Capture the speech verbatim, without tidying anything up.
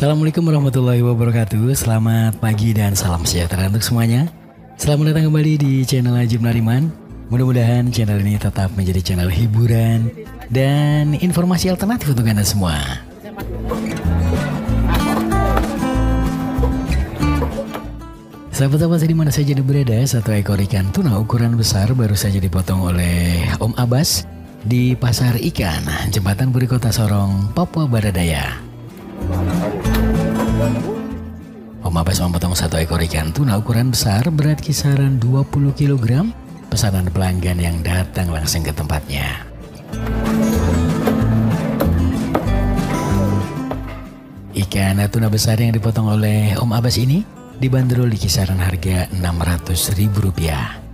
Assalamualaikum warahmatullahi wabarakatuh. Selamat pagi dan salam sejahtera untuk semuanya. Selamat datang kembali di channel Ajib Nariman. Mudah-mudahan channel ini tetap menjadi channel hiburan dan informasi alternatif untuk Anda semua. Sahabat-sahabat di mana saja Anda berada, satu ekor ikan tuna ukuran besar baru saja dipotong oleh Om Abbas di Pasar Ikan, Jembatan Puri, Kota Sorong, Papua Barat Daya. Om Abbas memotong satu ekor ikan tuna ukuran besar berat kisaran dua puluh kilogram, pesanan pelanggan yang datang langsung ke tempatnya. Ikan tuna besar yang dipotong oleh Om Abbas ini dibanderol di kisaran harga enam ratus ribu rupiah.